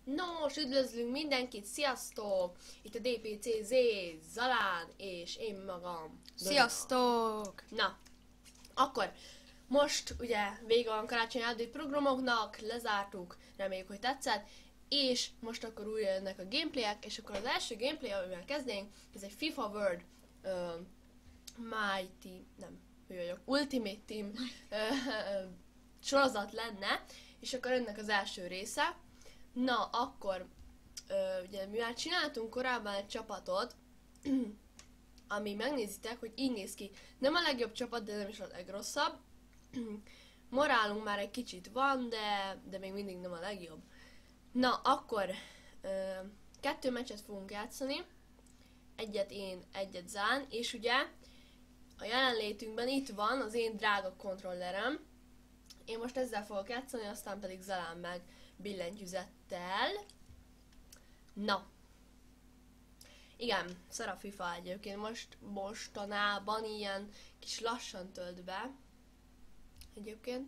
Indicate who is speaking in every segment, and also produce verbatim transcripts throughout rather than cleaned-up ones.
Speaker 1: Nos, üdvözlünk mindenkit, sziasztok! Itt a dé pé cé zé, Zalán és én magam.
Speaker 2: Sziasztok!
Speaker 1: Na, akkor most ugye vége van karácsonyi audit programoknak, lezártuk, reméljük, hogy tetszett, és most akkor újra jönnek a gameplayek, és akkor az első gameplay, amivel kezdnénk, ez egy FIFA World uh, Mighty, nem, mi vagyok, Ultimate Team uh, uh, sorozat lenne, és akkor ennek az első része. Na, akkor ö, ugye mi már csináltunk korábban egy csapatot, ami megnézitek, hogy így néz ki. Nem a legjobb csapat, de nem is a legrosszabb. Morálunk már egy kicsit van, de, de még mindig nem a legjobb. Na, akkor ö, kettő meccset fogunk játszani. Egyet én, egyet Zán, és ugye a jelenlétünkben itt van az én drága kontrollerem. Én most ezzel fogok játszani, aztán pedig Zalán meg billentyűzettel. Na. Igen, szar a FIFA egyébként most mostanában ilyen kis lassan tölt be. Egyébként.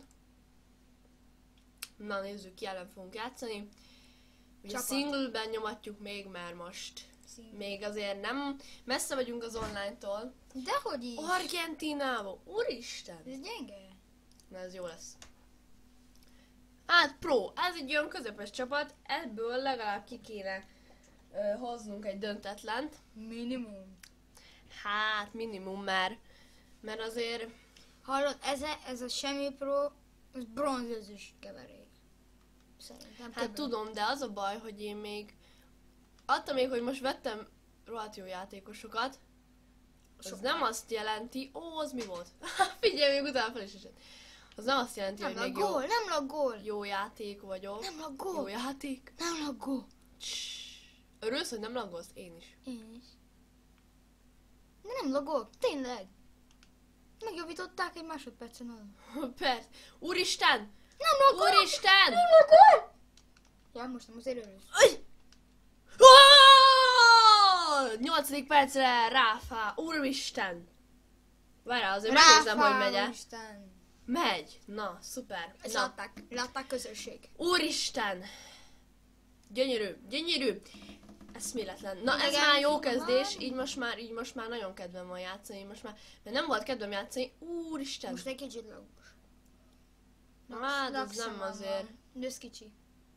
Speaker 1: Na, nézzük, ki ellen fogunk játszani. Ugye single-ben nyomatjuk még, mert most Single. Még azért nem messze vagyunk az online-tól.
Speaker 2: Dehogy is!
Speaker 1: Argentinában! Úristen!
Speaker 2: Ez gyenge.
Speaker 1: Na, ez jó lesz. Hát pro, ez egy olyan közepes csapat, ebből legalább ki kéne ö, hoznunk egy döntetlent.
Speaker 2: Minimum.
Speaker 1: Hát minimum már, mert azért...
Speaker 2: Hallod, ez a, ez a semmi pro, ez bronzözős keverék. Szerintem.
Speaker 1: Hát
Speaker 2: többen.
Speaker 1: tudom, de az a baj, hogy én még... Attól még, hogy most vettem rohadt jó játékosokat, az
Speaker 2: Sok
Speaker 1: nem
Speaker 2: már.
Speaker 1: azt jelenti... Ó, az mi volt? Figyelj, még utána fel is esett. Az nem azt jelenti,
Speaker 2: Nem
Speaker 1: hogy még
Speaker 2: laggol,
Speaker 1: jó,
Speaker 2: nem laggol.
Speaker 1: jó játék vagyok.
Speaker 2: Nem
Speaker 1: Jó
Speaker 2: laggol.
Speaker 1: játék.
Speaker 2: Nem laggol.
Speaker 1: Örülsz, hogy nem laggolsz? Én is.
Speaker 2: Én is. De nem laggol, tényleg. Megjavították egy másodpercen alatt.
Speaker 1: Persze. Úristen!
Speaker 2: Nem laggol.
Speaker 1: Úristen!
Speaker 2: Nem laggol. Ja, most nem azért örülsz.
Speaker 1: Aj! Oh! Nyolcadik percre Ráfá. Úristen! Várjál, azért megnézem, hogy megy-e.
Speaker 2: Isten.
Speaker 1: Megy. Na, szuper.
Speaker 2: Ez
Speaker 1: Na.
Speaker 2: látták, látták közösség.
Speaker 1: Úristen! Gyönyörű, gyönyörű! Eszméletlen. Na, ez
Speaker 2: Idegen
Speaker 1: már jó
Speaker 2: van.
Speaker 1: kezdés, így most már, így most már nagyon kedvem van játszani, most már, mert nem volt kedvem játszani. Úristen!
Speaker 2: Most egy kicsit lagos.
Speaker 1: Hát, ez nem azért.
Speaker 2: De ez kicsi.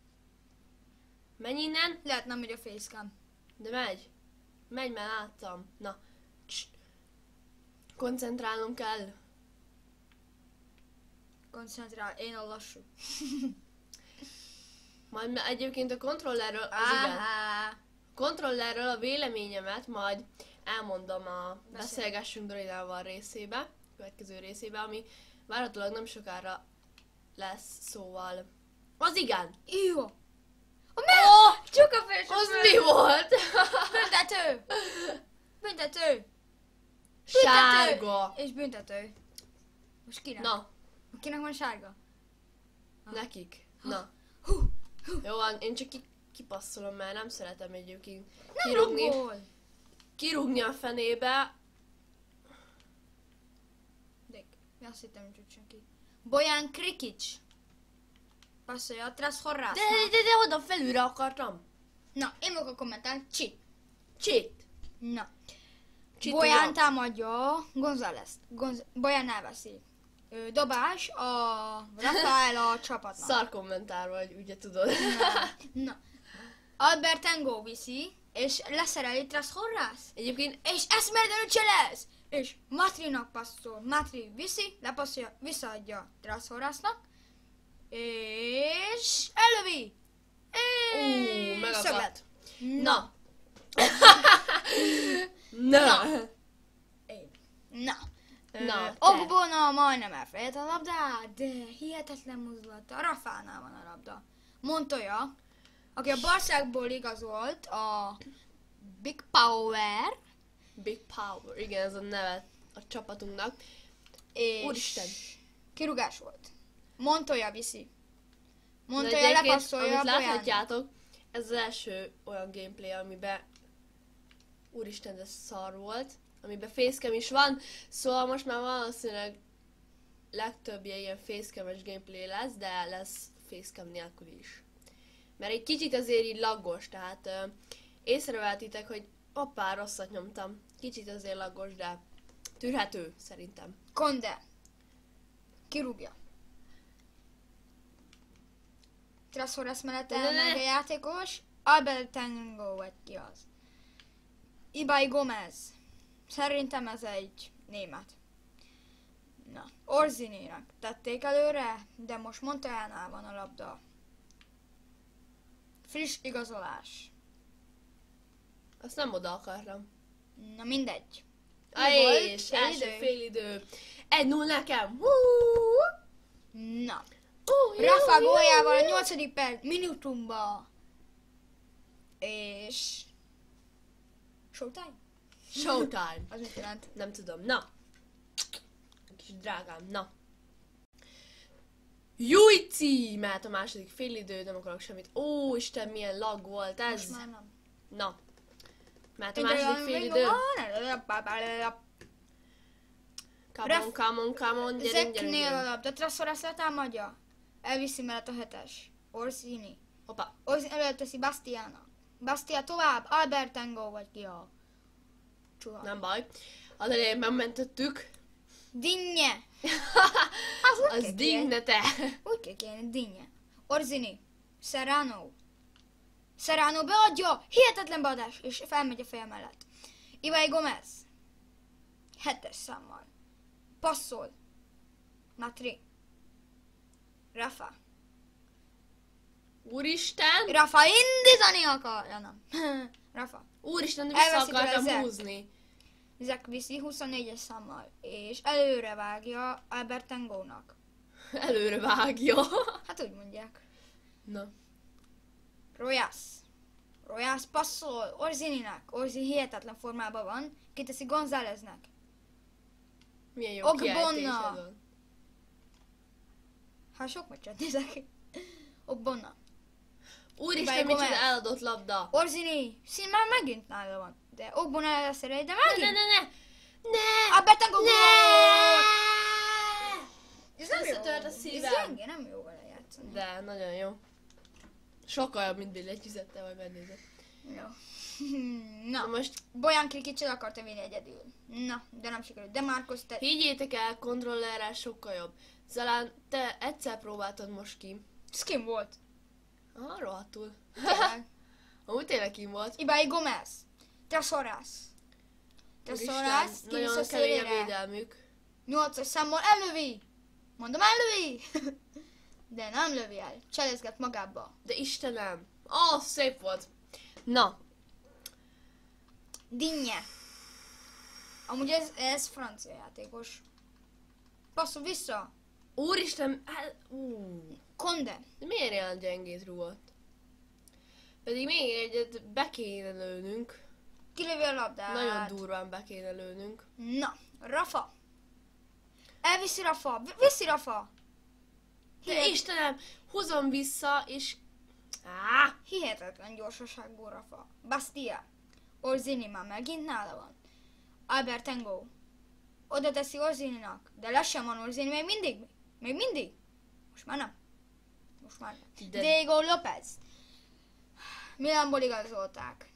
Speaker 1: Menj innen,
Speaker 2: Lehet nem megy a facecam.
Speaker 1: de megy. Megy, mert láttam. Na. Cs. Koncentrálnom kell.
Speaker 2: Koncentrál, én a lassú.
Speaker 1: Majd me- egyébként a kontrollerről, az igen.
Speaker 2: Áhá.
Speaker 1: Kontrollerről a véleményemet majd elmondom a Beszélgessünk Dorinával részébe, következő részébe, ami várhatólag nem sokára lesz, szóval... Az igen!
Speaker 2: Jó. A
Speaker 1: Ó,
Speaker 2: me- Csak a felső
Speaker 1: az
Speaker 2: föl.
Speaker 1: mi volt?
Speaker 2: Büntető! Büntető!
Speaker 1: Sárga!
Speaker 2: És büntető. Most kinek?
Speaker 1: Na,
Speaker 2: Kinek van sárga?
Speaker 1: nekik. Na.
Speaker 2: Hú,
Speaker 1: Jó van, én csak ki- kipasszolom, mert nem szeretem egyébként
Speaker 2: nem
Speaker 1: kirúgni,
Speaker 2: laggol.
Speaker 1: kirúgni a fenébe.
Speaker 2: De azt hittem, hogy csak senki. Bojan Krikic. Passzolja a Trasz Horrász.
Speaker 1: De, de, de, de oda felülre akartam.
Speaker 2: Na, én fogok kommentálni. Csi.
Speaker 1: Csit.
Speaker 2: Na.
Speaker 1: Csit
Speaker 2: Bojan
Speaker 1: tudja.
Speaker 2: támadja González. Gonz- Bojan elveszi. Ö, Dobás a Rafael a csapatnak.
Speaker 1: Szar kommentár vagy, ugye tudod.
Speaker 2: Na. Na. Albert Engo viszi, és leszereli Trasz Horrász.
Speaker 1: Egyébként
Speaker 2: És Esmerden cselez! És Matrinak passzol. Matri viszi, lepasszolja, visszaadja Trasz Horrásznak. És ellövi!
Speaker 1: Ú,
Speaker 2: És
Speaker 1: megakadt.
Speaker 2: szöglet.
Speaker 1: Na. Na.
Speaker 2: Én. Na.
Speaker 1: Na, te.
Speaker 2: Ogbona majdnem elfejt a labdát, de hihetetlen mozdulata. Rafánál van a labda. Montoya, aki a Barszákból igazolt, a Big Power,
Speaker 1: Big Power. Igen, ez a neve a csapatunknak.
Speaker 2: és
Speaker 1: Úristen.
Speaker 2: kirúgás volt. Montoya viszi.
Speaker 1: De
Speaker 2: Montoya
Speaker 1: egyébként,
Speaker 2: lepasszolja
Speaker 1: amit
Speaker 2: a Bojan.
Speaker 1: láthatjátok, ez az első olyan gameplay, amiben úristen, ez szar volt, amiben facecam is van, szóval most már valószínűleg legtöbbje ilyen facecam-es gameplay lesz, de lesz facecam nélkül is. Mert egy kicsit azért így laggos, tehát ö, észrevettitek, hogy hoppá, rosszat nyomtam. Kicsit azért laggos, de tűrhető, szerintem.
Speaker 2: Konde. Kirúgja. Traszorasz mellett
Speaker 1: Ne, ne, ne.
Speaker 2: elmegy a játékos. Albert Tango vagy ki az. Ibai Gomez. Szerintem ez egy német. Na, Orzininek tették előre, de most Monteánál van a labda. Friss igazolás.
Speaker 1: Azt nem oda akartam.
Speaker 2: Na mindegy.
Speaker 1: Aj,
Speaker 2: volt?
Speaker 1: és
Speaker 2: Fél
Speaker 1: első
Speaker 2: idő?
Speaker 1: fél idő. egy null nekem. Hú!
Speaker 2: Na.
Speaker 1: Hú, jó,
Speaker 2: Rafa
Speaker 1: jó,
Speaker 2: góljával a
Speaker 1: jó.
Speaker 2: nyolcadik perc minutumba. És... Showtime?
Speaker 1: Showtime.
Speaker 2: Az mit jelent?
Speaker 1: Nem tudom. Na. Kis drágám, na. Jújci! Mert a második fél idő, nem akarok semmit. Ó, Isten, milyen lag volt ez.
Speaker 2: Most már nem.
Speaker 1: Na. Mert a második fél idő. Come on, come on, come on, gyerünk, gyerünk,
Speaker 2: Zeknél a
Speaker 1: gyerünk.
Speaker 2: labda, Traszorász letámadja. Elviszi mellett a hetes. Orsini.
Speaker 1: Hoppá.
Speaker 2: Orsini előteszi Bastiának. Bastia tovább, Albert Tango vagy ki a csuha.
Speaker 1: Nem baj. Az elején megmentettük.
Speaker 2: Dinnye. Az,
Speaker 1: Az dignete.
Speaker 2: Úgy kell kérni, Dinnye. Orzini. Serrano. Serrano beadja. Hihetetlen beadás. És felmegy a feje mellett. Ibai Gomez. Hetes számmal. Passzol. Matri. Rafa.
Speaker 1: Úristen!
Speaker 2: Rafa indítani akarja, nem. Rafa.
Speaker 1: Úristen, vissza
Speaker 2: Elveszi tőle
Speaker 1: akartam
Speaker 2: Zek.
Speaker 1: húzni.
Speaker 2: Zek viszi huszonnégyes számmal. És előre vágja Albert Tangónak.
Speaker 1: Előre vágja.
Speaker 2: Hát úgy mondják.
Speaker 1: Na.
Speaker 2: Rojász. Rojász passzol Orzininek. Orzini hihetetlen formában van. Kiteszi Gonzáleznek.
Speaker 1: Milyen jó
Speaker 2: Ogbonna.
Speaker 1: kiejtésed van.
Speaker 2: Hát sok meccset nézek. Ogbonna.
Speaker 1: Úristen,
Speaker 2: Ibai
Speaker 1: micsoda
Speaker 2: Gomez.
Speaker 1: eladott labda.
Speaker 2: Orzini. Szín már megint nála van. De Ogbonna előszerej, de
Speaker 1: Ne,
Speaker 2: megint.
Speaker 1: ne, ne, ne! Ne!
Speaker 2: Albert Tangó.
Speaker 1: Ne!
Speaker 2: Ez nem jó.
Speaker 1: Összetört a
Speaker 2: Ez
Speaker 1: szívem.
Speaker 2: gyenge, nem jó vele játszani.
Speaker 1: De, nagyon jó. Sokkal jobb, mint billentyűzettel, vagy megnézed.
Speaker 2: Jó.
Speaker 1: Na
Speaker 2: Na,
Speaker 1: most
Speaker 2: Bojan Krikicsit akarta vinni egyedül. Na, de nem sikerült. De Márkusz te...
Speaker 1: higgyétek el, kontrollerrel sokkal jobb. Zalán, te egyszer próbáltad most ki.
Speaker 2: Skin volt.
Speaker 1: Ah, rohadtul.
Speaker 2: Tényleg.
Speaker 1: Amúgy tényleg kim volt.
Speaker 2: Ibai Gomez. Trasorász. Trasorász.
Speaker 1: Úristen, nagyon
Speaker 2: Kivisz a
Speaker 1: kemény a
Speaker 2: szélére.
Speaker 1: védelmük.
Speaker 2: Nyolcas számmal ellövi. Mondom, ellövi. De nem lövi el. Cselezget magába.
Speaker 1: De Istenem. Ó, oh, szép volt. Na,
Speaker 2: Dinnye. Amúgy ez, ez francia játékos. Passzol vissza.
Speaker 1: úristen, hát, ú,
Speaker 2: Konde.
Speaker 1: de miért ilyen gyengét rúgott? Pedig még egyet be kéne lőnünk.
Speaker 2: Kilövi a labdát.
Speaker 1: Nagyon durván be kéne lőnünk.
Speaker 2: Na, Rafa. Elviszi Rafa. V- Viszi Rafa.
Speaker 1: De
Speaker 2: Hihet-
Speaker 1: Istenem, húzom vissza, és... Á,
Speaker 2: Hihetetlen gyorsaságú Rafa. Bastia. Orzini már megint nála van. Albert Tango. Oda teszi Orzininak. De lassan van Orzini még mindig. Még mindig. Most már nem. Most már nem.
Speaker 1: De-
Speaker 2: Diego López. Milánból igazolták.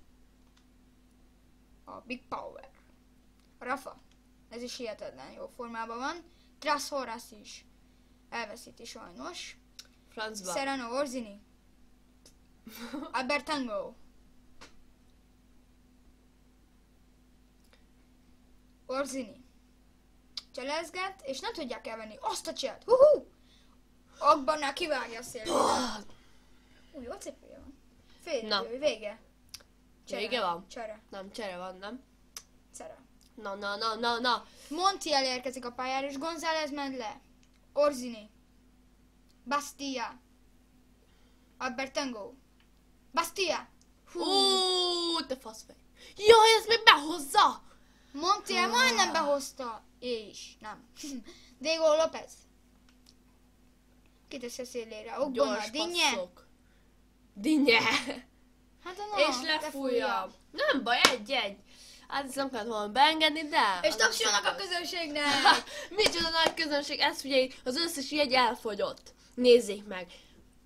Speaker 2: A Big Power. Rafa. Ez is hihetetlen jó formában van. Trashoras is. Elveszíti sajnos.
Speaker 1: francba.
Speaker 2: Serrano Orzini. Albert Tango. Orzini. Cselezget, és nem tudják elvenni azt a cselt. Hú-hú! Ogbannál kivágja a szélére. Úgy, jó cipője van. Fél
Speaker 1: Na.
Speaker 2: idő, vége.
Speaker 1: Vége van?
Speaker 2: Csere.
Speaker 1: Nem, csere van, nem?
Speaker 2: Csere.
Speaker 1: Na, na, na, na, na.
Speaker 2: Monti elérkezik a pályára, és González ment le. Orzini. Bastia. Albert Tango. Bastia.
Speaker 1: Hú, te faszfej. Jaj, ez még behozza!
Speaker 2: Monti el majdnem behozta. És nem. Diego López. Kiteszi a szélére. Ogbonna,
Speaker 1: Gyors
Speaker 2: Dinnye.
Speaker 1: passzok. Dinnye.
Speaker 2: Hát a
Speaker 1: És lefújja. Nem baj, egy-egy. Hát ezt nem kellett volna beengedni, de...
Speaker 2: És
Speaker 1: az
Speaker 2: tapsolnak a
Speaker 1: az.
Speaker 2: közönségnek.
Speaker 1: Micsoda nagy közönség, ezt figyelj, az összes jegy elfogyott. Nézzék meg.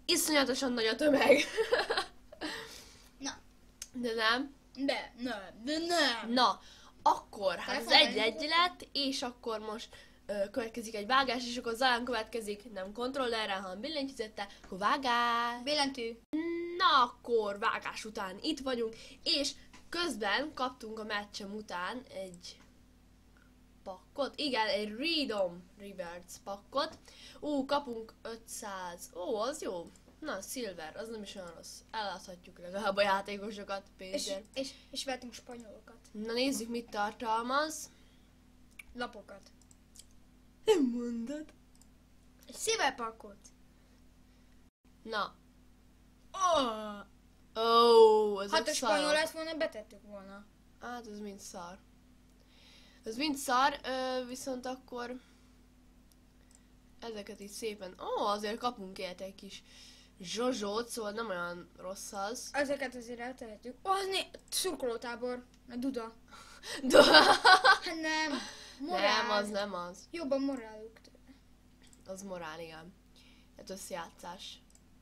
Speaker 1: iszonyatosan nagy a tömeg.
Speaker 2: Na.
Speaker 1: De nem.
Speaker 2: De, nem, de nem.
Speaker 1: Na, akkor, hát az
Speaker 2: Telefon
Speaker 1: egy egy lett, és akkor most ö, következik egy vágás, és akkor Zalán következik, nem kontrollerrel, hanem billentyűzettel, akkor vágás.
Speaker 2: Billentyű.
Speaker 1: Na, akkor vágás után itt vagyunk, és közben kaptunk a meccsem után egy pakkot, igen, egy Freedom Rewards pakkot. Ú, kapunk ötszáz, ó, az jó. Na, Silver, az nem is olyan rossz. Eladhatjuk legalább a játékosokat
Speaker 2: És,
Speaker 1: pénzért.
Speaker 2: és, és vettünk spanyolokat.
Speaker 1: Na, nézzük, mit tartalmaz.
Speaker 2: Lapokat.
Speaker 1: Nem mondod.
Speaker 2: Egy szívepakkot.
Speaker 1: Na.
Speaker 2: Oh.
Speaker 1: Ó, oh, ezek
Speaker 2: Hát a
Speaker 1: szarok.
Speaker 2: spanyol lett volna, betettük volna.
Speaker 1: Hát, ez mind szar. Ez mind szar, ö, viszont akkor ezeket így szépen... Ó, oh, azért kapunk érte egy kis zsozsót, szóval nem olyan rossz az.
Speaker 2: Ezeket azért eltehetjük. Ó, az né... szurkolótábor. A Duda.
Speaker 1: De...
Speaker 2: Hát nem. Morál.
Speaker 1: Nem, az nem az.
Speaker 2: Jobban moráljuk tőle.
Speaker 1: Az morál, igen. Hát összejátszás.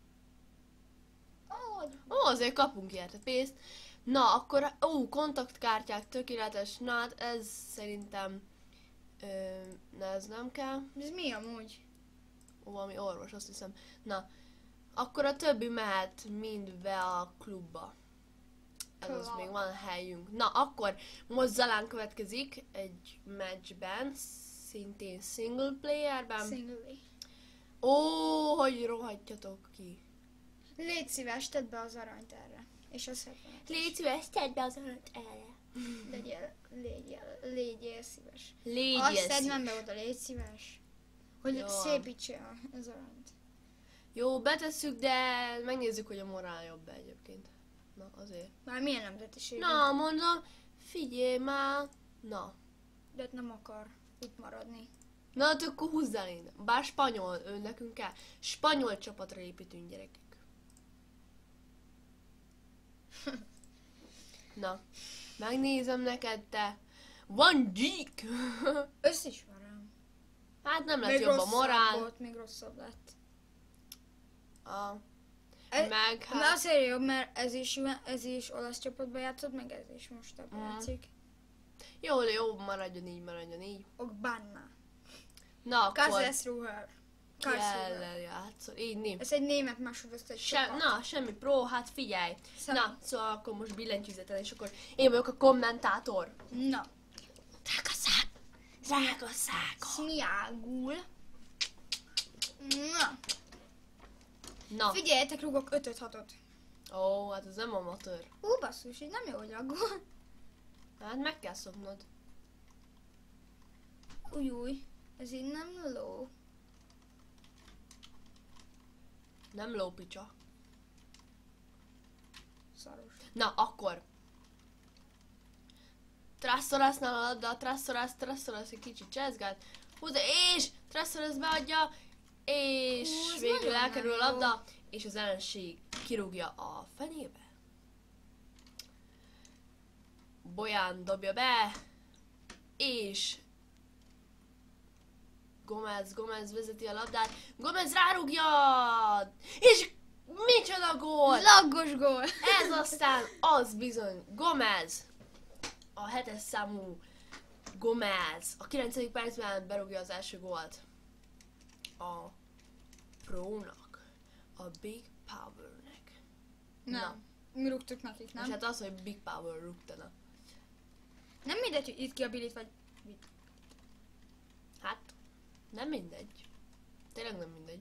Speaker 2: Oh,
Speaker 1: Ó, oh, azért kapunk érte pénzt. Na, akkor, ó, kontaktkártyák, tökéletes. Na, hát ez szerintem... Ö, ne, ez nem kell.
Speaker 2: ez mi amúgy?
Speaker 1: Ó, valami orvos, azt hiszem. Na, akkor a többi mehet mind be a klubba. Ez az, még van helyünk. Na, akkor most Zalán következik egy matchben, szintén single playerben.
Speaker 2: Single.
Speaker 1: Ó, hogy rohadjatok ki.
Speaker 2: Légy szíves, tedd be az aranyt erre. És az hetvenet.
Speaker 1: Légy szíves, tedd be az alatt erre.
Speaker 2: Legyél, légyél, légyél szíves.
Speaker 1: Légy
Speaker 2: Azt
Speaker 1: szíves.
Speaker 2: szedd nem be oda, légy szíves. Hogy
Speaker 1: Jó.
Speaker 2: szépítse az aranyt.
Speaker 1: Jó, betesszük, de megnézzük, hogy a morál jobb egyébként. Na, azért.
Speaker 2: Már milyen nemzetiség?
Speaker 1: Na, mondom, figyelj már. Na.
Speaker 2: De hát nem akar itt maradni.
Speaker 1: Na, hát akkor húzzál innen. Bár spanyol, ő nekünk kell. Spanyol csapatra építünk, gyerekek. Na, megnézem neked, te. Van gyík!
Speaker 2: Összismerem.
Speaker 1: Hát nem lett jobb a morál.
Speaker 2: Volt, még rosszabb lett.
Speaker 1: A,
Speaker 2: Ez,
Speaker 1: meg
Speaker 2: hát...
Speaker 1: hát...
Speaker 2: azért jobb, mert ez is, ez is olasz csapatban játszott, meg ez is most abban
Speaker 1: Mm.
Speaker 2: játszik.
Speaker 1: Jó, jó, maradjon így, maradjon így.
Speaker 2: Ok Banna.
Speaker 1: Na, akkor
Speaker 2: Karlsruher. Karlsruher.
Speaker 1: kell játszol. Így, né.
Speaker 2: Ez egy német másodosztály
Speaker 1: Sem,
Speaker 2: csapat.
Speaker 1: na, semmi pró, hát figyelj.
Speaker 2: Szem-
Speaker 1: Na, szóval akkor most billentyűzetel, és akkor én vagyok a kommentátor.
Speaker 2: Na.
Speaker 1: Drága szák! Drága szák!
Speaker 2: Smiágul. Na.
Speaker 1: Na,
Speaker 2: Figyeljetek, rúgok ötöt hatot.
Speaker 1: ó, hát ez nem amatőr.
Speaker 2: Ú, basszus, így nem jó, hogy aggód.
Speaker 1: Hát meg kell szoknod.
Speaker 2: Új, új. Ez így nem ló.
Speaker 1: Nem lópicsa.
Speaker 2: Szaros.
Speaker 1: Na, akkor. Trasszorásznál a labda, Traszorász, Traszorász egy kicsit cseszgát. Húzza, és Traszorász beadja, és
Speaker 2: Hú, ez
Speaker 1: végül
Speaker 2: nagyon
Speaker 1: elkerül a
Speaker 2: jó.
Speaker 1: labda, és az ellenség kirúgja a fenébe. Bolyán dobja be, és Gomez, Gomez vezeti a labdát, Gomez rárúgja, és micsoda gól!
Speaker 2: Laggos gól.
Speaker 1: Ez aztán az bizony, Gomez, a hetes számú Gomez, a kilencedik percben berúgja az első gólt a Prónak, a Big Powernek.
Speaker 2: Nem. Mi rúgtuk nekik,
Speaker 1: Nem?
Speaker 2: nem?
Speaker 1: És hát az, hogy Big Power rúgtana.
Speaker 2: Nem mindegy, hogy itt ki a bilit, vagy mit.
Speaker 1: Hát, nem mindegy. Tényleg nem mindegy.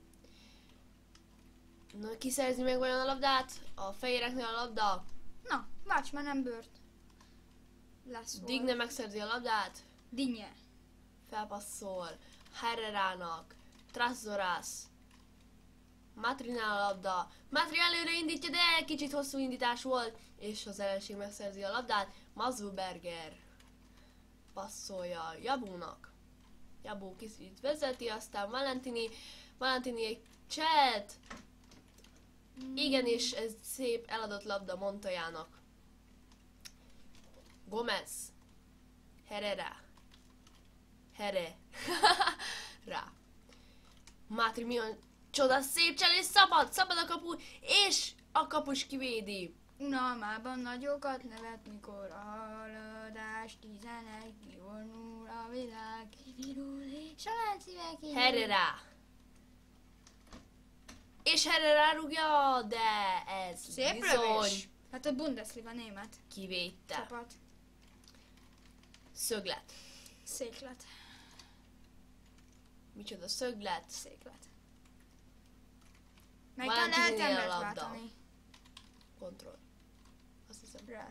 Speaker 1: Na, kiszerzi meg vajon a labdát? A fehéreknél a labda.
Speaker 2: Na, válts már nem bőrt. Lesz volt.
Speaker 1: Digne megszerzi a labdát.
Speaker 2: Digne.
Speaker 1: Felpasszol. Herrerának. Traszorász. Matrinál a labda. Matri előre indítja, de kicsit hosszú indítás volt. És az ellenség megszerzi a labdát. Mazzuberger passzolja Jabónak. Jabó kicsit vezeti, aztán Valentini. Valentini egy cselt. Igen, és ez szép eladott labda Montoyának. Gomez. Herrera. Here. Rá. Mátri milyen Micsoda szép cselés, szabad, szabad a kapu, és a kapus kivédi.
Speaker 2: Unalmában nagyokat nevet, mikor a haladás tizenegy kivonul a világ kivirul, és a láncszívek így...
Speaker 1: Herrera. És Herrera rúgja, de ez
Speaker 2: Szép
Speaker 1: bizony
Speaker 2: lövés. Hát a Bundesliga német
Speaker 1: kivédte.
Speaker 2: csapat.
Speaker 1: Szöglet.
Speaker 2: Széklet.
Speaker 1: Micsoda szöglet.
Speaker 2: Széklet. Melyikkel
Speaker 1: Valentininél
Speaker 2: lehet
Speaker 1: a
Speaker 2: embert
Speaker 1: labda.
Speaker 2: váltani?
Speaker 1: Kontroll. Azt hiszem.
Speaker 2: Rá.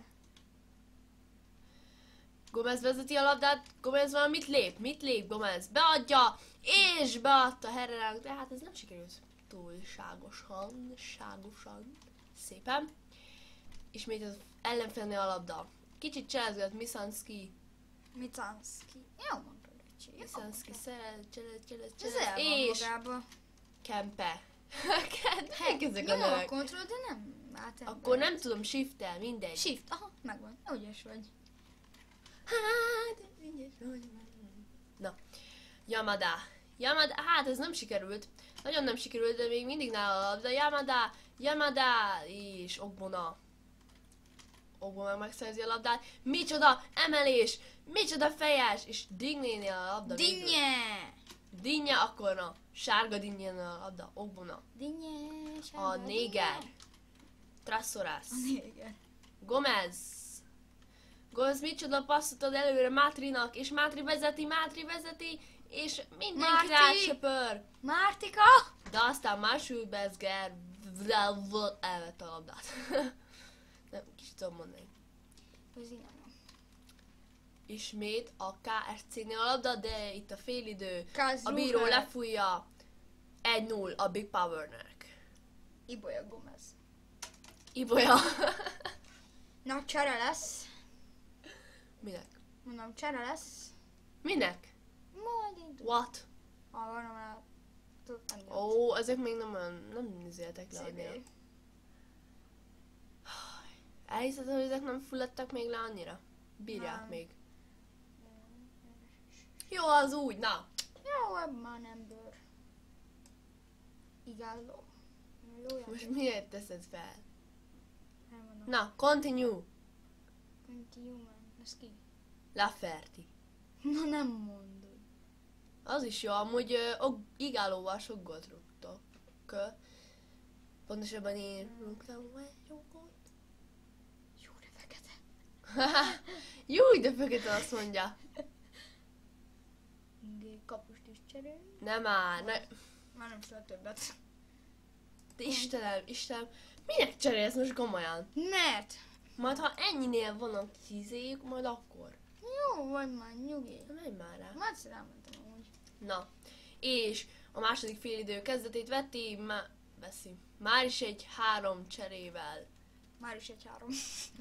Speaker 1: Gomez vezeti a labdát, Gomez valamit lép, mit lép Gomez? Beadja, és beadta Herrerának, de hát ez nem sikerült túlságosan, ságosan, szépen. Ismét az ellenfélnél a labda. Kicsit cselezgett Miszanszki,
Speaker 2: Micánszki. Jó mondod, öcsi. Jó
Speaker 1: Miszanszki
Speaker 2: mondod.
Speaker 1: szerel, cselez, cselez,
Speaker 2: Ez el
Speaker 1: cselez,
Speaker 2: van
Speaker 1: és
Speaker 2: magába.
Speaker 1: Kempe. Melyik ezek a
Speaker 2: Jó a
Speaker 1: nevek?
Speaker 2: kontroll, de nem át ember.
Speaker 1: Akkor nem tudom, shift-tel, mindegy.
Speaker 2: Shift, aha, megvan. Ügyes vagy.
Speaker 1: Hát, ügyes vagy. Na, Yamada. Yamada, hát ez nem sikerült. Nagyon nem sikerült, de még mindig nála a labda. Yamada, Yamada és Ogbona. Ogbona megszerzi a labdát. Micsoda emelés, micsoda fejes, és Dignénél a labda. végül.
Speaker 2: Dinnye!
Speaker 1: Dinnye, akkor a sárga Dinnye a labda. Ogbona.
Speaker 2: Dinnye!
Speaker 1: A
Speaker 2: sárga
Speaker 1: néger.
Speaker 2: dinnye.
Speaker 1: Trassorász.
Speaker 2: A néger.
Speaker 1: Gomez. Gomez micsoda passzot ad előre Mátrinak, és Mátri vezeti, Mátri vezeti, és mindenki
Speaker 2: Márti!
Speaker 1: rácsöpör.
Speaker 2: Mártika!
Speaker 1: De aztán Marshall Bezger elvette a labdát. Nem, kicsit tudom mondani.
Speaker 2: Pozinánom.
Speaker 1: Ismét a ká es cé-nél a labda, de itt a félidő.
Speaker 2: Kaz
Speaker 1: A bíró
Speaker 2: Ruher.
Speaker 1: lefújja. egy null a Big Powernek.
Speaker 2: Ibolya Gomez.
Speaker 1: Ibolya.
Speaker 2: Na, csere lesz.
Speaker 1: Minek?
Speaker 2: Mondom, csere lesz.
Speaker 1: Minek?
Speaker 2: Majd indul.
Speaker 1: What?
Speaker 2: Ha van, már tudtam.
Speaker 1: Ó, oh, ezek még nem olyan, nem nézéltek le annyira.
Speaker 2: Szép.
Speaker 1: Elhiszed, hogy ezek nem fulladtak még le annyira? Bírják
Speaker 2: Nem.
Speaker 1: még. Jó, az úgy, na.
Speaker 2: Jó, ebben már nem bőr. Igázó. Jó, jó.
Speaker 1: Most miért teszed fel?
Speaker 2: Elmondom.
Speaker 1: Na, continue.
Speaker 2: Human. Ez ki?
Speaker 1: Laferti.
Speaker 2: Na nem mondod.
Speaker 1: Az is jó, amúgy ö, og, igálóval sok gólt rúgtok. Kö. Pontosabban én rúgtam egy jó gólt.
Speaker 2: Jó, de fekete.
Speaker 1: Jó, de fekete azt mondja.
Speaker 2: Ingé kapust is cserél.
Speaker 1: Nem áll, ne.
Speaker 2: Már nem szól többet.
Speaker 1: De Istenem, Istenem, minek cserélsz most komolyan?
Speaker 2: Mert.
Speaker 1: Majd ha ennyinél vannak tízéjük, majd akkor.
Speaker 2: Jó, vagy már nyugi.
Speaker 1: Na, menj már rá.
Speaker 2: Már egyszer elmondtam amúgy.
Speaker 1: Na, és a második félidő kezdetét vetti, má... veszi. Már is egy három cserével.
Speaker 2: Már is egy három.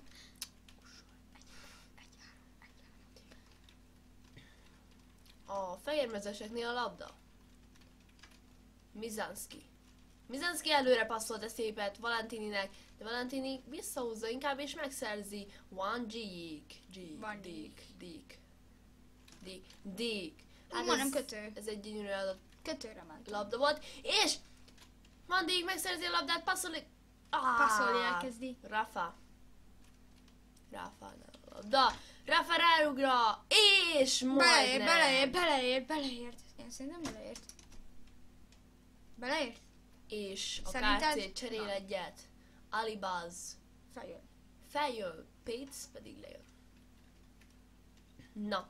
Speaker 1: A fehérmezeseknél a labda. Mizanski. Mizanski előre passzolt a szépet Valentininek, de Valentini visszahúzza inkább és megszerzi Van Dijk.
Speaker 2: Van
Speaker 1: Dijk. Dijk. Dijk. Dijk.
Speaker 2: Hát nem kötő.
Speaker 1: Ez egy gyönyörű adott
Speaker 2: Kötőre ment.
Speaker 1: labda volt, és Van Dijk megszerzi a labdát, passzolni. Ah,
Speaker 2: Passzolni elkezdi.
Speaker 1: Rafa. Rafa a labda. Rafa ráugra, és
Speaker 2: Beleért,
Speaker 1: majdnem.
Speaker 2: beleért, beleért, beleért. Én szerintem beleért. Beleért?
Speaker 1: És a
Speaker 2: Szerinted?
Speaker 1: ká cé cserél
Speaker 2: Na.
Speaker 1: egyet. Alibaz
Speaker 2: Feljön.
Speaker 1: feljön, Pates pedig lejön. Na.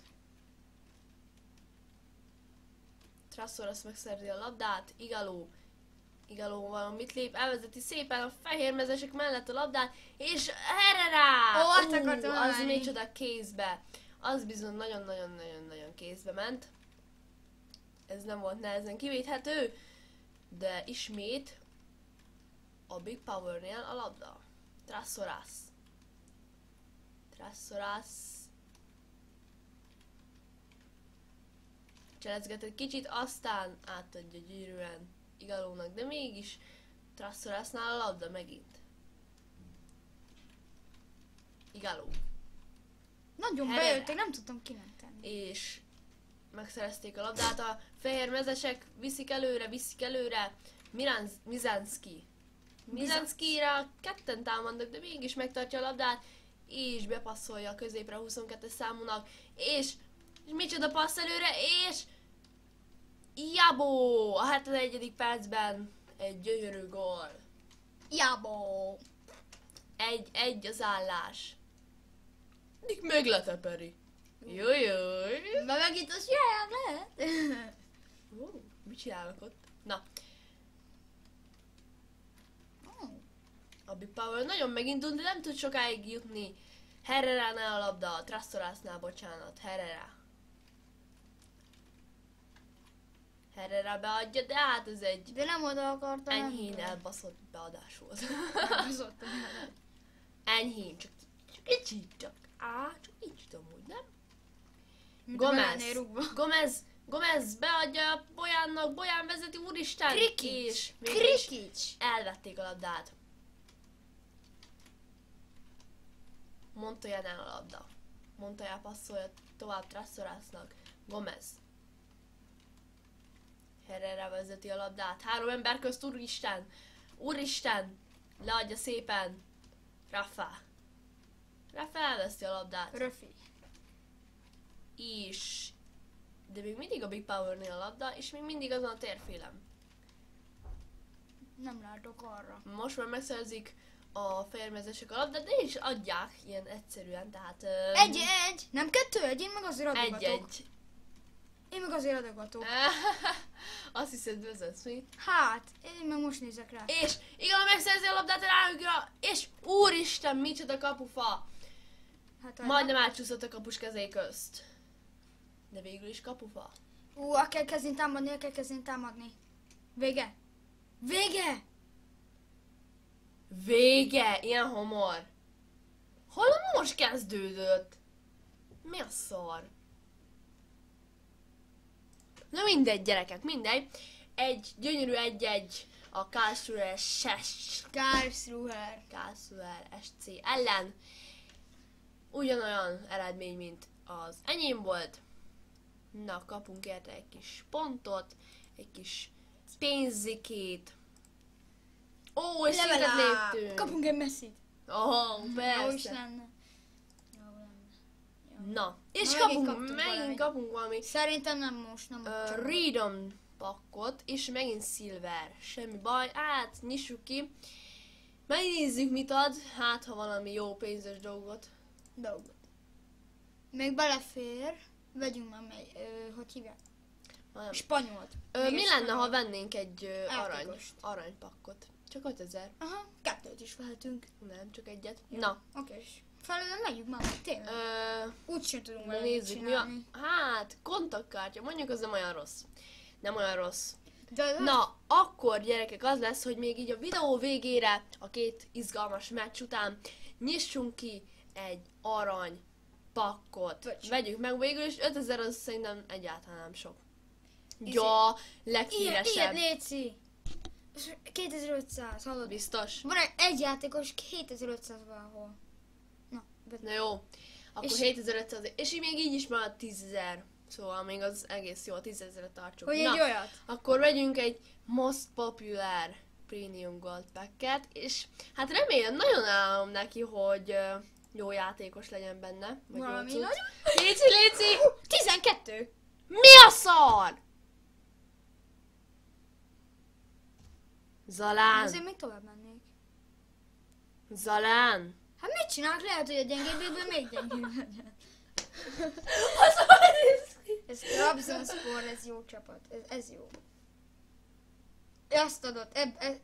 Speaker 1: Trassoras megszerzi a labdát, Igaló. Igaló valamit lép, elvezeti szépen a fehérmezesek mellett a labdát, és Herrera!
Speaker 2: Ó, azt
Speaker 1: Ú,
Speaker 2: akartam
Speaker 1: az
Speaker 2: mondani.
Speaker 1: micsoda kézbe. Az bizony nagyon-nagyon-nagyon-nagyon kézbe ment. Ez nem volt nehezen kivéthető, de ismét a Big Powernél a labda. Trassoras. Trassoras. Cselezget egy kicsit, aztán átadja gyűrűen Igalónak, de mégis Trassorasnál a labda megint. Igaló.
Speaker 2: Nagyon
Speaker 1: Herrera.
Speaker 2: bejöttek, nem tudtam kimenteni.
Speaker 1: És megszerezték a labdát, a fehér mezesek viszik előre, viszik előre, Miranz, Mizanski. Mizanskira ketten támadnak, de mégis megtartja a labdát, és bepasszolja a középre a huszonkettes számúnak, és, és micsoda passz előre, és Jabó! A hetvenegyedik percben egy gyönyörű gól.
Speaker 2: Jabó!
Speaker 1: Egy, egy az állás. Mindig megleteperi. Jajjaj!
Speaker 2: De meg itt az jajjám lehet.
Speaker 1: Ó, mit csinálnak ott? Na. A Big Power nagyon megindult, de nem tud sokáig jutni. Herreránál a labda, Trastorásnál, bocsánat, Herrera. Herrera beadja, de hát ez egy
Speaker 2: De nem oda akartam.
Speaker 1: enyhén elbaszott beadás volt.
Speaker 2: Elbaszott.
Speaker 1: Enyhén, csak, csak kicsit, csak. Á, csak kicsit amúgy, nem?
Speaker 2: Mint
Speaker 1: Gomez.
Speaker 2: be lennél rúgva.
Speaker 1: Gomez, Gomez beadja Bolyánnak, Bolyán vezeti, úristen!
Speaker 2: Krikic!
Speaker 1: És mégis
Speaker 2: Krikic!
Speaker 1: elvették a labdát. Montoyánál a labda. Montoya passzolja tovább Trastorásnak. Gomez. Herrera vezeti a labdát. Három ember közt, úristen! Úristen! Leadja szépen. Rafa. Rafa elveszti a labdát.
Speaker 2: Röfi.
Speaker 1: És... De még mindig a Big Powernél a labda, és még mindig azon a térfélem.
Speaker 2: Nem látok arra.
Speaker 1: Most már megszerzik a fehérmezesek a labdát, de is adják ilyen egyszerűen, tehát... Um,
Speaker 2: Egy-egy! Nem kettő-egy, én meg azért adogatok.
Speaker 1: Egy-egy.
Speaker 2: Én meg azért adogatok.
Speaker 1: Azt hiszed, vezetsz mi?
Speaker 2: Hát, én meg most nézek rá.
Speaker 1: És igen, megszerzi a labdát, ráugra, és úristen, micsoda kapufa!
Speaker 2: Hát,
Speaker 1: Majdnem átcsúszott a kapus kezé közt. De végül is kapufa.
Speaker 2: Ú, el kell kezdeni támadni, el kell kezdeni támadni. Vége! Vége!
Speaker 1: Vége! Ilyen hamar. Hol most kezdődött? Mi a szar? Na mindegy, gyerekek, mindegy. Egy gyönyörű egy-egy a Karlsruhe Ses...
Speaker 2: Karlsruhe.
Speaker 1: Karlsruhe es cé ellen. Ugyanolyan eredmény, mint az enyém volt. Na, kapunk érte egy kis pontot, egy kis pénzikét. Ó, és
Speaker 2: Level
Speaker 1: szintet
Speaker 2: up.
Speaker 1: léptünk.
Speaker 2: Kapunk egy messzit.
Speaker 1: Oh,
Speaker 2: Jó is
Speaker 1: persze.
Speaker 2: lenne. Jó lenne. Jó.
Speaker 1: Na, és
Speaker 2: Na,
Speaker 1: kapunk,
Speaker 2: megint kaptunk
Speaker 1: megint
Speaker 2: valamit.
Speaker 1: kapunk valami
Speaker 2: Szerintem nem most, nem
Speaker 1: uh,
Speaker 2: most. csak
Speaker 1: Freedom pakkot, és megint Silver. Semmi baj, hát nyissuk ki. Megnézzük, mit ad, hát ha valami jó pénzes dolgot.
Speaker 2: dolgot. Még belefér. Vegyünk már mely, ö, hogy hívják?
Speaker 1: Hanem.
Speaker 2: Spanyolt.
Speaker 1: Ö,
Speaker 2: Még
Speaker 1: mi
Speaker 2: egy
Speaker 1: lenne,
Speaker 2: spanyol.
Speaker 1: ha vennénk egy ö, arany,
Speaker 2: Játékost.
Speaker 1: aranypakkot? Csak ötezer.
Speaker 2: Aha, kettőt is vehetünk.
Speaker 1: Nem, csak egyet.
Speaker 2: Jó.
Speaker 1: Na,
Speaker 2: Oké, és felőle megyünk már, tényleg.
Speaker 1: ö,
Speaker 2: Úgy sem tudunk
Speaker 1: na
Speaker 2: vele
Speaker 1: nézzük, mi a...
Speaker 2: csinálni.
Speaker 1: Hát, kontaktkártya, mondjuk az nem olyan rossz. Nem olyan rossz.
Speaker 2: De,
Speaker 1: Na, akkor gyerekek, az lesz, hogy még így a videó végére, a két izgalmas meccs után nyissunk ki egy arany pakkot.
Speaker 2: Vagy.
Speaker 1: Vegyük meg, végül is ötezer az szerintem egyáltalán nem sok.
Speaker 2: Izé-
Speaker 1: Ja,
Speaker 2: Ilyen,
Speaker 1: leghíresebb.
Speaker 2: ilyen léci. kétezer-ötszáz, hallod?
Speaker 1: Biztos?
Speaker 2: Van egy, egy játékos, kétezer-ötszáz valahol. Na, be...
Speaker 1: Na jó, akkor
Speaker 2: És-
Speaker 1: hétezer-ötszáz, és így még így is már tízezer. Szóval még az egész jó, tízezerre tartsuk.
Speaker 2: Hogy
Speaker 1: Na,
Speaker 2: egy olyat.
Speaker 1: akkor vegyünk egy Most Popular Premium Gold Packet, és hát remélem, nagyon állom neki, hogy ö, jó játékos legyen benne. meg jó
Speaker 2: Valami
Speaker 1: cucc.
Speaker 2: nagyon...
Speaker 1: Léci, léci!
Speaker 2: tizenkettő!
Speaker 1: Mi a szar? Zalán!
Speaker 2: Azért még tovább mennék.
Speaker 1: Zalán!
Speaker 2: Hát mit csinálok? Lehet, hogy a gyengébbéből még gyengébb legyen.
Speaker 1: Az hogy néz ki?
Speaker 2: Ez Trabzonspor, ez jó csapat. Ez, ez jó. Ezt adott. Eb, eb,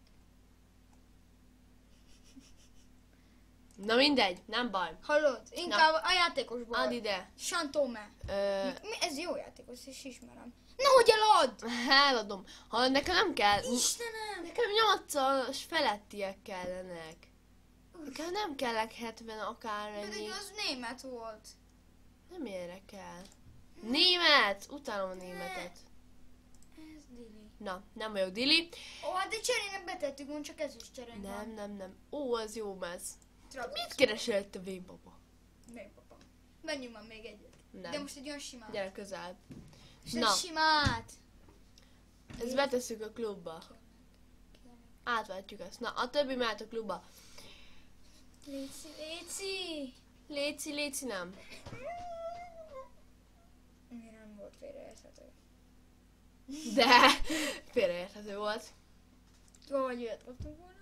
Speaker 1: Na mindegy, nem baj.
Speaker 2: hallod? Inkább a játékosból.
Speaker 1: Add ide.
Speaker 2: Santome.
Speaker 1: Ö,
Speaker 2: Mi, ez jó játékos, és ismerem. Na, hogy elad!
Speaker 1: eladom. Ha nekem nem kell...
Speaker 2: Istenem!
Speaker 1: Nekem nyolcas felettiek kellenek. Nekem nem kellek hetven akármennyi.
Speaker 2: Pedig az német volt.
Speaker 1: Nem érdekel. Német! Utálom a németet.
Speaker 2: Ez Dili.
Speaker 1: Na, nem vagyok Dili.
Speaker 2: Ó, hát de cserének betettük, mond csak ez is cserénk
Speaker 1: Nem,
Speaker 2: van.
Speaker 1: nem, nem. Ó, az jó mez.
Speaker 2: Trabzonspor.
Speaker 1: Mit keresel itt a vénpapa?
Speaker 2: Még papa. Menjünk már még egyet.
Speaker 1: Nem.
Speaker 2: De most egy olyan simán.
Speaker 1: Gyere közel.
Speaker 2: És
Speaker 1: Na.
Speaker 2: egy simát.
Speaker 1: Ezt betesszük a klubba. Átváltjuk ezt. Na, a többi mehet a klubba.
Speaker 2: Léci, léci.
Speaker 1: Léci, léci, nem.
Speaker 2: Mi nem volt félreérthető.
Speaker 1: De, félreérthető volt.
Speaker 2: Jó, hogy ilyet kaptunk volna.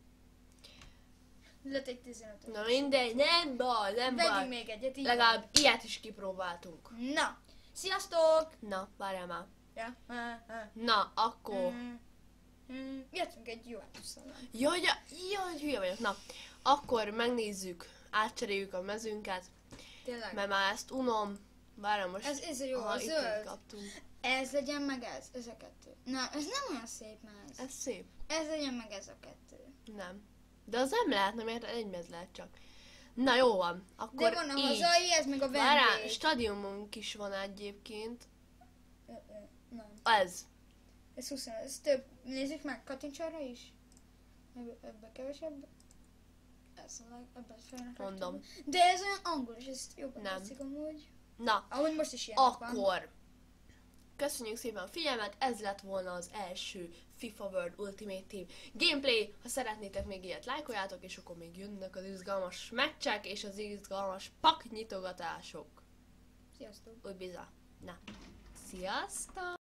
Speaker 2: Lett egy tizenöt.
Speaker 1: Na mindegy, nem baj, nem
Speaker 2: Vegyünk
Speaker 1: baj.
Speaker 2: még egyet, így.
Speaker 1: Legalább ilyet is kipróbáltunk.
Speaker 2: Na, sziasztok!
Speaker 1: Na, várjál már.
Speaker 2: Ja. ha, ha.
Speaker 1: Na, akkor...
Speaker 2: Mm. Mm. Jöttünk egy jó átusszal.
Speaker 1: Jaj, jaj, jaj, hülye vagyok. Na, akkor megnézzük, átcseréljük a mezőnket,
Speaker 2: Tényleg.
Speaker 1: mert már ezt unom. Várjál most.
Speaker 2: Ez, ez a jó,
Speaker 1: Aha,
Speaker 2: a
Speaker 1: itt
Speaker 2: zöld.
Speaker 1: kaptunk.
Speaker 2: Ez legyen meg ez, ez a kettő. Na, ez nem olyan szép már ez.
Speaker 1: Ez szép.
Speaker 2: Ez legyen meg ez a kettő.
Speaker 1: Nem. De az nem lehetne, mert egy mez lehet csak. Na jó van, akkor
Speaker 2: De van a
Speaker 1: így.
Speaker 2: hazai, ez meg a
Speaker 1: Várjál,
Speaker 2: vendég.
Speaker 1: stadionunk is van egyébként.
Speaker 2: Ö, ö, Nem.
Speaker 1: Ez.
Speaker 2: Ez húsz, ez több. Nézzük meg, kattints arra is. Ebbe, ebbe kevesebb. Ez a leg, ebbe a fejnek
Speaker 1: Mondom.
Speaker 2: legtöbb. De ez olyan angol, és ez jobban
Speaker 1: Nem.
Speaker 2: tetszik amúgy.
Speaker 1: Na,
Speaker 2: Ahogy most is ilyen van.
Speaker 1: akkor köszönjük szépen a figyelmet, ez lett volna az első FIFA World Ultimate Team gameplay. Ha szeretnétek még ilyet, lájkoljátok, és akkor még jönnek az izgalmas meccsek és az izgalmas pak nyitogatások.
Speaker 2: Sziasztok!
Speaker 1: Úgy bizony. Na, sziasztok!